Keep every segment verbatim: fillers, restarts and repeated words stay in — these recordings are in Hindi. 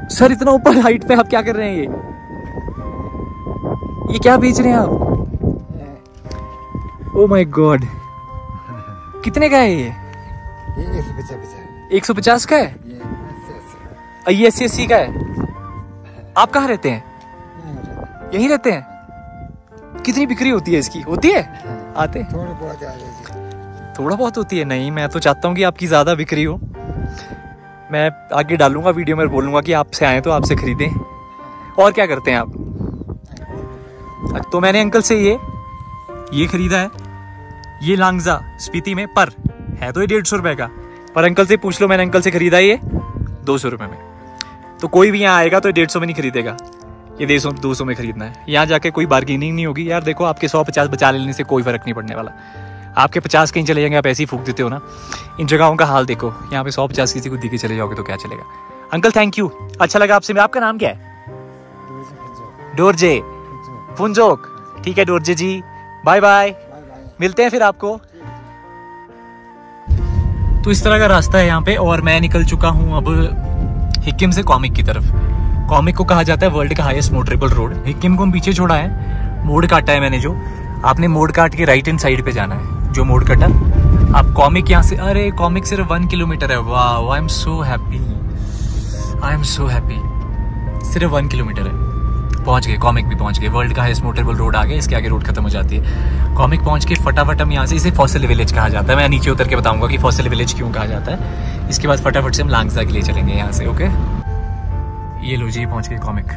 सर इतना ऊपर हाइट पे आप क्या कर रहे हैं? ये ये क्या बेच रहे हैं आप? ओ माय गॉड, कितने का है ये? एक सौ पचास का है। ये अस्सी अस्सी का है। आप कहाँ रहते हैं? यहीं रहते हैं। कितनी बिक्री होती है इसकी? होती है आते? थोड़ा बहुत थोड़ा बहुत होती है। नहीं, मैं तो चाहता हूँ कि आपकी ज्यादा बिक्री हो। मैं आगे डालूंगा वीडियो में, बोलूंगा कि आपसे आए तो आपसे खरीदें। और क्या करते हैं आप? तो मैंने अंकल से ये ये खरीदा है, ये लांगजा स्पीति में, पर है तो ये डेढ़ सौ रुपए का, पर अंकल से पूछ लो, मैंने अंकल से खरीदा ये दो सौ रुपए में। तो कोई भी यहाँ आएगा तो डेढ़ सौ में नहीं खरीदेगा, ये दो सौ दो सौ में खरीदना है। यहाँ जाके कोई बार्गेनिंग नहीं होगी। यार देखो, आपके सौ पचास बचा लेने से कोई फर्क नहीं पड़ने वाला। आपके पचास कहीं चले जाएंगे, आप ऐसे ही फूक देते हो ना। इन जगहों का हाल देखो, यहाँ पे सौ पचास किसी को दी के चले जाओगे तो क्या चलेगा। अंकल थैंक यू, अच्छा लगा आपसे। आपका नाम क्या है? डोरजे फुंजोक। ठीक है डोरजे जी, बाय बाय, मिलते हैं फिर आपको। तो इस तरह का रास्ता है यहाँ पे, और मैं निकल चुका हूँ अब हिक्किम से कॉमिक की तरफ। कॉमिक को कहा जाता है वर्ल्ड का हाईएस्ट मोटरेबल रोड। हिक्किम को हम पीछे छोड़ा है, मोड़ काटा है मैंने जो। आपने मोड़ काट के राइट हैंड साइड पे जाना है, जो मोड़ कटा आप कॉमिक यहाँ से। अरे कॉमिक सिर्फ वन किलोमीटर है। वाह, I am so happy, I am so happy. सिर्फ वन किलोमीटर है, पहुंच गए। कॉमिक भी पहुंच गए, वर्ल्ड का हाईएस्ट मोटरेबल रोड आ गया। इसके आगे रोड खत्म हो जाती है। कॉमिक पहुंच के फटाफट हम यहाँ से, इसे फॉसिल विलेज कहा जाता है। मैं नीचे उतर के बताऊंगा कि फॉसिल विलेज क्यों कहा जाता है। इसके बाद फटाफट से हम लांगजा के लिए चलेंगे यहाँ से। ओके, ये लो जी, पहुंच गए कॉमिक।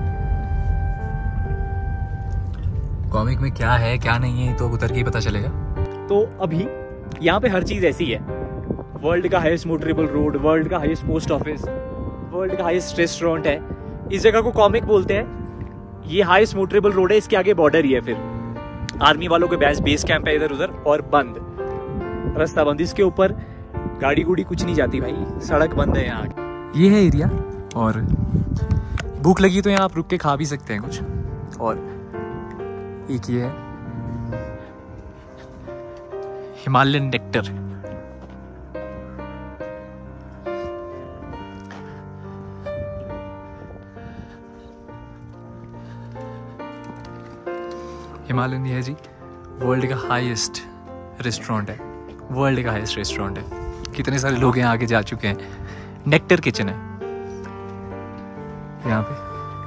कॉमिक में क्या है क्या नहीं है तो उतर के ही पता चलेगा। तो अभी यहाँ पे हर चीज ऐसी है। वर्ल्ड का हाईएस्ट मोटरेबल रोड, वर्ल्ड का हाईएस्ट पोस्ट ऑफिस, वर्ल्ड का हाईएस्ट रेस्टोरेंट है। इस जगह को कॉमिक बोलते हैं। ये हाईएस्ट मोटरेबल रोड है, इसके आगे बॉर्डर ही है। फिर आर्मी वालों के बेस बेस कैंप है इधर उधर, और बंद रास्ता बंद। इसके ऊपर गाड़ी गुड़ी कुछ नहीं जाती भाई, सड़क बंद है यहाँ। ये है एरिया, और भूख लगी तो यहाँ आप रुक के खा भी सकते हैं कुछ। और एक ये है हिमालयन नेक्टर। हिमालयन ये है जी, वर्ल्ड का हाईएस्ट रेस्टोरेंट है। वर्ल्ड का हाईएस्ट रेस्टोरेंट है। कितने सारे लोग यहाँ आगे जा चुके हैं। नेक्टर किचन है यहाँ पे।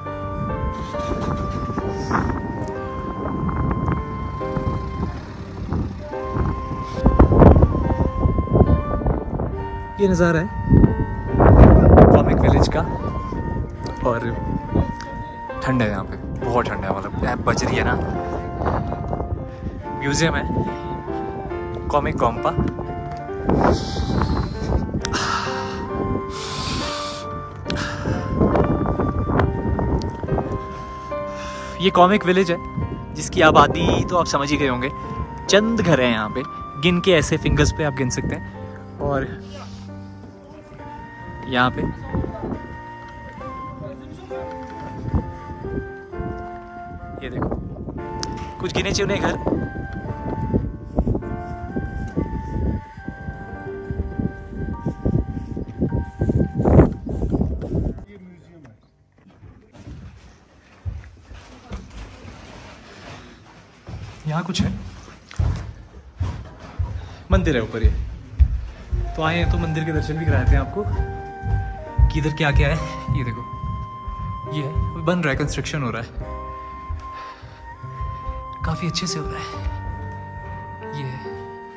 ये नज़ारा है कॉमिक विलेज का, और ठंड है यहाँ पे, बहुत ठंड है। मतलब बज रही है ना। म्यूजियम है कॉमिक कॉम्पा। ये कॉमिक विलेज है जिसकी आबादी तो आप समझ ही गए होंगे। चंद घर हैं यहाँ पे, गिन के ऐसे फिंगर्स पे आप गिन सकते हैं। और यहाँ पे ये देखो कुछ गिने चुने घर। यहाँ कुछ है, मंदिर है ऊपर ये। तो आए हैं तो मंदिर के दर्शन भी कराते हैं आपको कि इधर क्या क्या है। ये देखो, ये है, बन रहा है, कंस्ट्रक्शन हो रहा है, काफी अच्छे से हो रहा है। ये है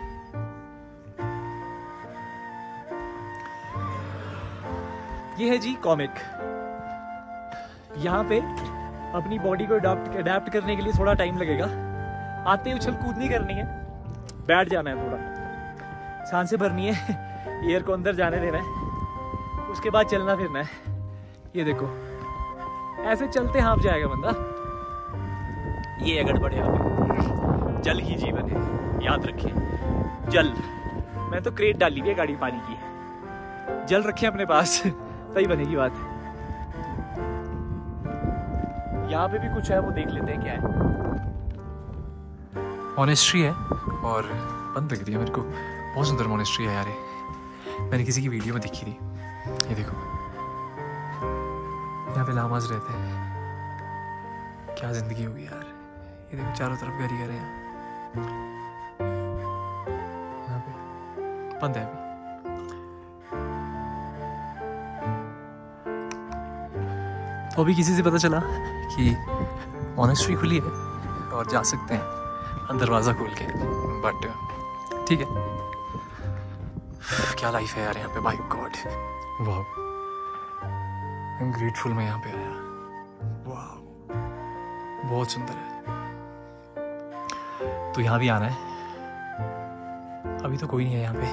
ये है जी कॉमिक। यहाँ पे अपनी बॉडी को अडेप्ट करने के लिए थोड़ा टाइम लगेगा। आते ही उछल कूद नहीं करनी है, बैठ जाना है, थोड़ा सांसें भरनी है, एयर को अंदर जाने देना है, उसके बाद चलना फिरना है। ये देखो ऐसे चलते हाँफ जाएगा बंदा। ये है गड़बड़ यहाँ पे। जल ही जीवन है, याद रखिए। जल, मैं तो क्रेट डाली हुई है गाड़ी पानी की। जल रखें अपने पास, सही बनेगी बात। यहाँ पे भी कुछ है, वो देख लेते हैं क्या है। मोनेस्ट्री है और बंद लग रही है मेरे को। बहुत सुंदर मोनेस्ट्री है यार, मैंने किसी की वीडियो में देखी थी। ये देखो यहाँ पे लामाज रहते हैं। क्या जिंदगी होगी यार। ये देखो चारों तरफ घर ही घर है। यहाँ पे बंद है अभी। तो अभी किसी से पता चला कि मॉनेस्ट्री खुली है और जा सकते हैं दरवाज़ा खोल के, बट ठीक है। क्या लाइफ है यार यहाँ पे, बाय गॉड। वाह, आई एम ग्रेटफुल मैं यहाँ पे आया। वाह, बहुत सुंदर है। तो यहाँ भी आना है। अभी तो कोई नहीं है यहाँ पे।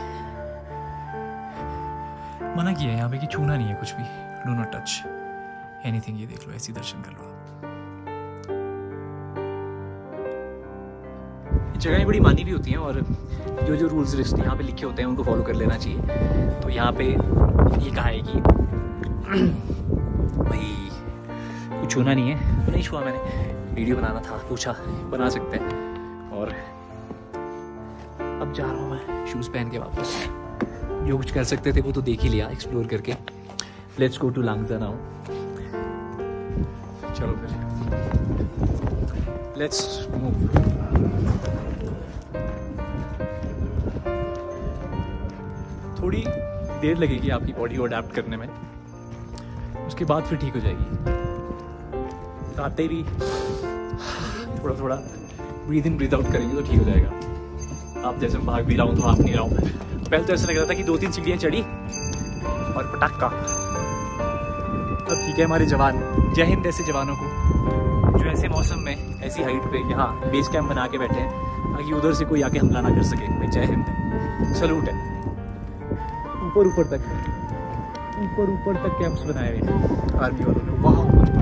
मना किया है यहाँ पे कि छूना नहीं है कुछ भी, डू नॉट टच एनीथिंग। ये देख लो, ऐसे दर्शन कर लो। जगहें बड़ी मानी भी होती हैं और जो जो रूल्स लिस्ट यहाँ पे लिखे होते हैं उनको फॉलो कर लेना चाहिए। तो यहाँ पे ये कहा है कि भाई कुछ छूना नहीं है। तो नहीं छुआ मैंने, वीडियो बनाना था, पूछा बना सकते हैं। और अब जा रहा हूँ मैं शूज़ पहन के वापस। जो कुछ कर सकते थे वो तो देख ही लिया एक्सप्लोर करके। Let's go to Langza now. चलो फिर लेट्स मूव। थोड़ी देर लगेगी आपकी बॉडी को अडेप्ट करने में, उसके बाद फिर ठीक हो जाएगी। आते भी थोड़ा थोड़ा ब्रीद इन ब्रीद आउट करेंगे तो ठीक हो जाएगा। आप जैसे भाग भी रहा हूँ तो आप नहीं रहा हूँ। पहले तो ऐसा लग रहा था कि दो तीन सीढ़ियाँ चढ़ी और पटाखा। अब ठीक है, हमारे जवान, जय हिंद ऐसे जवानों को जो ऐसे मौसम में ऐसी हाइट पे यहाँ बेस कैंप बना के बैठे हैं ताकि उधर से कोई आके हमला ना कर सके। जय हिंद, सलूट है। ऊपर ऊपर तक ऊपर ऊपर तक कैंप्स बनाए हुए आर्मी वालों ने। वाह,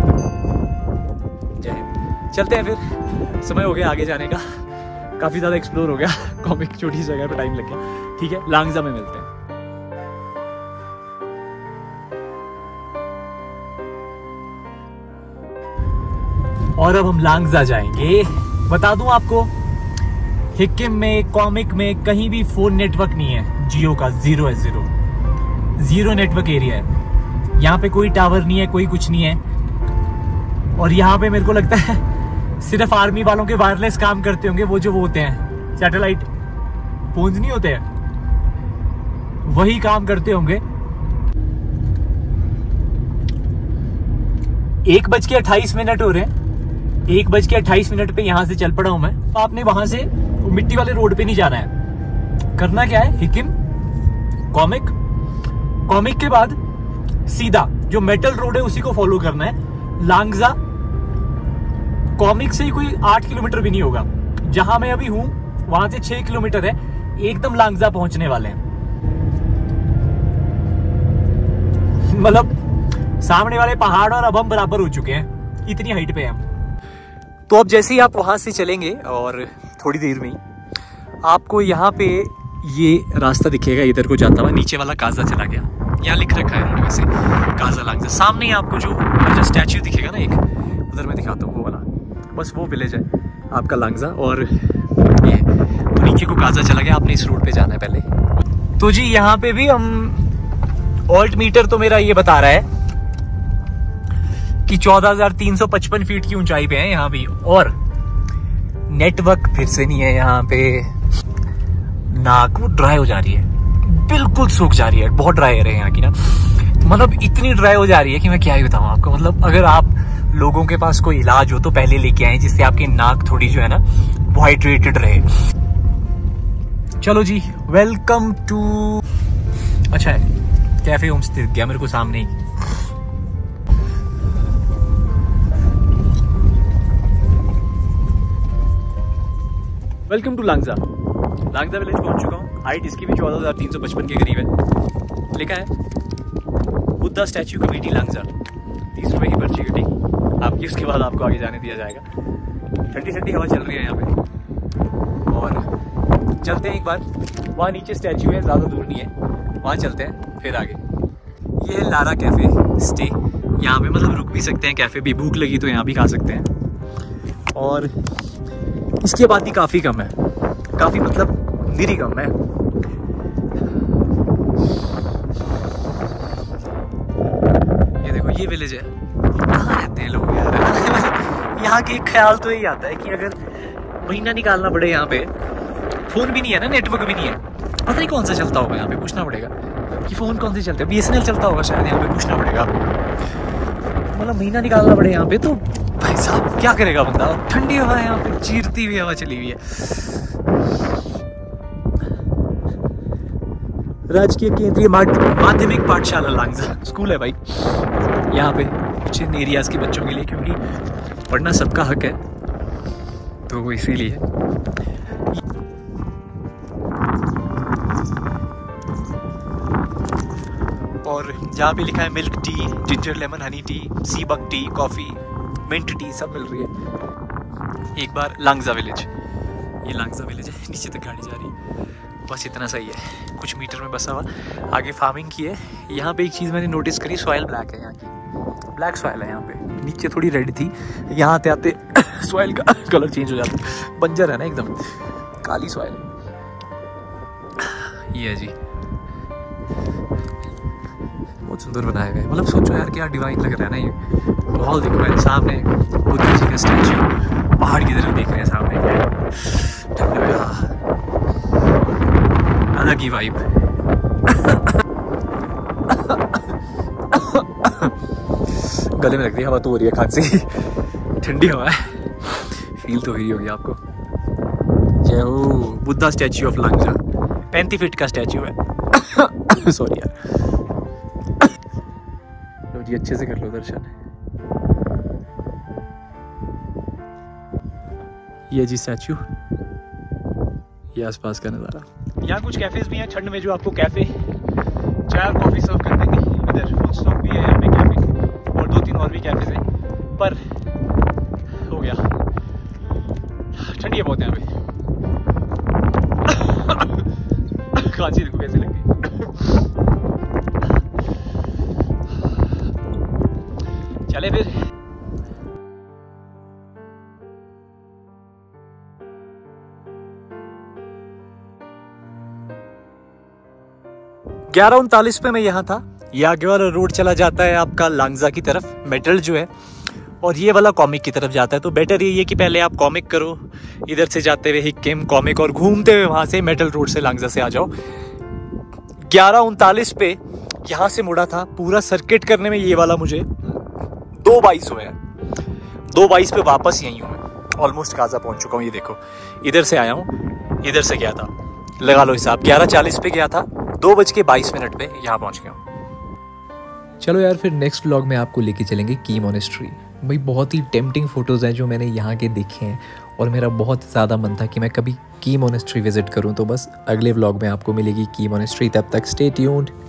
जय हिंद। चलते हैं फिर, समय हो गया आगे जाने का। काफ़ी ज़्यादा एक्सप्लोर हो गया, कॉमिक छोटी सी जगह पे टाइम लग गया। ठीक है, लांगजा में मिलते हैं। और अब हम लांगजा जाएंगे। बता दूं आपको, हिक्किम में, कॉमिक में कहीं भी फोन नेटवर्क नहीं है। जियो का जीरो है, जीरो जीरो नेटवर्क एरिया है। यहाँ पे कोई टावर नहीं है, कोई कुछ नहीं है। और यहाँ पे मेरे को लगता है सिर्फ आर्मी वालों के वायरलेस काम करते होंगे, वो जो वो होते हैं सैटेलाइट फोन नहीं होते हैं, वही काम करते होंगे। एक बज के अट्ठाईस मिनट हो रहे हैं। एक बज के अट्ठाईस मिनट पे यहां से चल पड़ा हूं मैं। आपने वहां से मिट्टी वाले रोड पे नहीं जाना है। करना क्या है, हिक्किम, कॉमिक, कॉमिक के बाद सीधा जो मेटल रोड है उसी को फॉलो करना है। लांगजा कॉमिक से ही कोई आठ किलोमीटर भी नहीं होगा। जहां मैं अभी हूं वहां से छह किलोमीटर है। एकदम लांगजा पहुंचने वाले हैं। मतलब सामने वाले पहाड़ और अब हम बराबर हो चुके हैं, इतनी हाइट पे हैं हम। तो अब जैसे ही आप वहां से चलेंगे और थोड़ी देर में ही आपको यहाँ पे ये रास्ता दिखेगा, इधर को जाता हुआ। नीचे वाला काजा चला गया, यहाँ लिख रखा है उन्होंने वैसे, काजा लांगजा। सामने ही आपको जो जो स्टैच्यू दिखेगा ना एक, उधर मैं दिखाता हूँ वो वाला, बस वो विलेज है आपका लांगजा। और ये तो नीचे को काजा चला गया, आपने इस रोड पे जाना है पहले। तो जी यहाँ पे भी हम ऑल्ट मीटर तो मेरा ये बता रहा है कि चौदह हजार तीन सौ पचपन फीट की ऊंचाई पे है यहाँ भी। और नेटवर्क फिर से नहीं है यहाँ पे। नाक वो ड्राई हो जा रही है, बिल्कुल सूख जा रही है। बहुत ड्राई है यहाँ की ना, मतलब इतनी ड्राई हो जा रही है कि मैं क्या ही बताऊं आपको। मतलब अगर आप लोगों के पास कोई इलाज हो तो पहले लेके आए, जिससे आपकी नाक थोड़ी जो है ना वो हाइड्रेटेड रहे। चलो जी, वेलकम टू, अच्छा है कैफे होम्स दिख गया मेरे को सामने ही। Welcome to Langza. Langza village पहुंच चुका हूँ। हाइट इसकी भी चौदह हजार तीन सौ पचपन के करीब है। लिखा है बुद्धा स्टैच्यू कमेटी लांगजा, तीस रुपए की पर्ची कटेगी आपकी, उसके बाद आपको आगे जाने दिया जाएगा। ठंडी ठंडी हवा चल रही है यहाँ पे। और चलते हैं एक बार, वहाँ नीचे स्टैच्यू है, ज़्यादा दूर नहीं है, वहाँ चलते हैं फिर आगे। ये है लारा कैफ़े स्टे। यहाँ पे मतलब रुक भी सकते हैं, कैफ़े भी, भूख लगी तो यहाँ भी खा सकते हैं। और इसकी आबादी काफ़ी कम है, काफ़ी मतलब निरी कम है। ये देखो, ये विलेज है। कहाँ रहते हैं लोग यार? यहाँ के एक ख्याल तो यही आता है कि अगर महीना निकालना पड़े यहाँ पे, फोन भी नहीं है ना, नेटवर्क भी नहीं है, पता नहीं कौन सा चलता होगा यहाँ पे, पूछना पड़ेगा कि फोन कौन से चलते हैं। बी एस एन एल चलता होगा शायद यहाँ पे, पूछना पड़ेगा आपको। मतलब महीना निकालना पड़े यहाँ पे तो भाई साहब क्या करेगा बंदा। ठंडी हवा है यहाँ पे, चीरती हुई हवा चली हुई है। राजकीय केंद्रीय माध्यमिक पाठशाला लांगजा स्कूल है भाई यहाँ पे, कुछ इन एरियाज के बच्चों के लिए, क्योंकि पढ़ना सबका हक है तो इसीलिए। और यहाँ पे लिखा है milk tea, ginger lemon honey tea, sea buck tea, coffee, mint tea सब मिल रही है। एक बार लांगजा विलेज, ये लांगजा विलेज है, नीचे तक गाड़ी जा रही है, बस इतना सही है, कुछ मीटर में बसा हुआ। आगे फार्मिंग की है। यहाँ पे एक चीज़ मैंने नोटिस करी, सॉइल ब्लैक है यहाँ की, ब्लैक सॉइल है यहाँ पे, नीचे थोड़ी रेड थी, यहाँ आते आते सॉइल का कलर चेंज हो जाता है, बंजर है ना एकदम, काली सॉइल। ये है जी, बहुत सुंदर बनाया गया है। मतलब सोचो यार क्या डिवाइन लग रहा है ना ये माहौल। देखो मैंने सामने बुद्ध जी का स्टैचू, पहाड़ की तरफ देख रहे हैं सामने, ठंड में अलग ही वाइब। गले में लग रही है, हवा तो हो रही है खांसी, ठंडी हवा है, फील तो हुई होगी आपको। जय हो बुद्धा स्टैचू ऑफ लांगजा, पैंतीस फीट का स्टैचू है। सॉरी यार, जी अच्छे से कर लो दर्शन। ये जी स्टैचू, ये आसपास का नज़ारा। यहाँ कुछ कैफेज भी हैं ठंड में, जो आपको कैफे चाय और कॉफ़ी सर्व कर देंगे। इधर फूड स्टॉक भी है यहाँ पे कैफे, और दो तीन और भी कैफेज हैं, पर हो गया ठंडी है बहुत यहाँ पे। खांसी देखो कैसे लग गई। चले फिर। ग्यारह उनतालीस पे मैं यहाँ था। ये आगे वाला रोड चला जाता है आपका लांगजा की तरफ, मेटल जो है, और ये वाला कॉमिक की तरफ जाता है। तो बेटर यही है कि पहले आप कॉमिक करो, इधर से जाते हुए हिक्किम कॉमिक, और घूमते हुए वहां से मेटल रोड से लांगजा से आ जाओ। ग्यारह उनतालीस पे यहाँ से मुड़ा था, पूरा सर्किट करने में ये वाला मुझे दो बाईस हुए हैं, दो बाईस पे वापस यहीं हूँ मैं, ऑलमोस्ट काजा पहुंच चुका हूँ। ये देखो इधर से आया हूँ, इधर से गया था, लगा लो हिसाब, ग्यारह चालीस पे गया था, दो बज के बाईस मिनट पे यहाँ पहुंच गया हूँ। चलो यार, फिर नेक्स्ट व्लॉग में आपको लेके चलेंगे की मोनेस्ट्री। भाई बहुत ही टेम्पटिंग फोटोज़ हैं जो मैंने यहाँ के देखे हैं, और मेरा बहुत ज़्यादा मन था कि मैं कभी की मोनेस्ट्री विजिट करूँ। तो बस अगले व्लॉग में आपको मिलेगी की मोनेस्ट्री। तब तक स्टे ट्यून्ड।